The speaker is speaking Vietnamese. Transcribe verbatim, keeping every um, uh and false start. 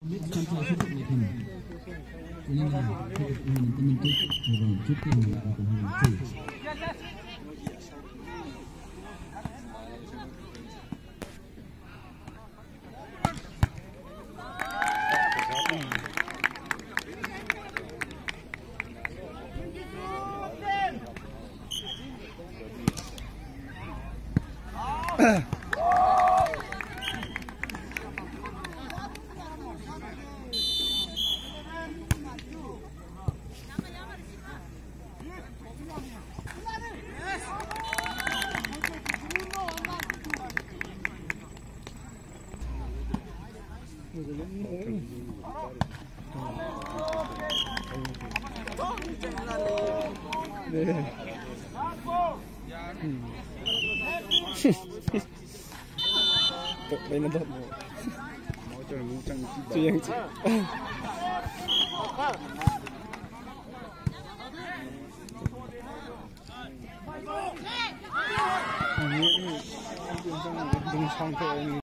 Trong thời xuất hiện thần nên là khi được mình tâm minh tích vào trước tiên là của mình chủ đây là thật máu cho nó chẳng chuyên chỉ